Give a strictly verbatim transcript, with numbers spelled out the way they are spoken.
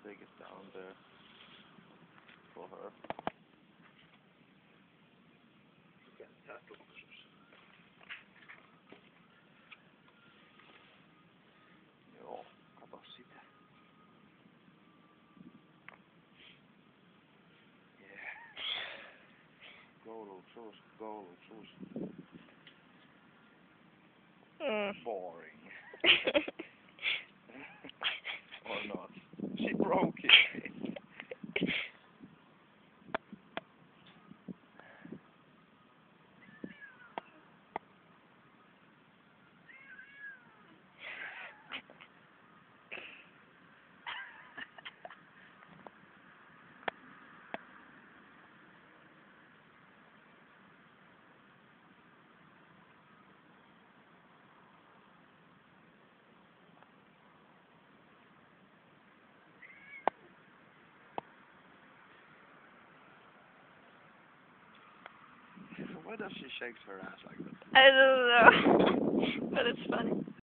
take it down there for her. Jättää Luksus. Joo, kato sitä. Yeah. Go Luksus, go Luksus. Mm. Boring. Or not. She broke it. Why does she shake her ass like that? I don't know. But it's funny.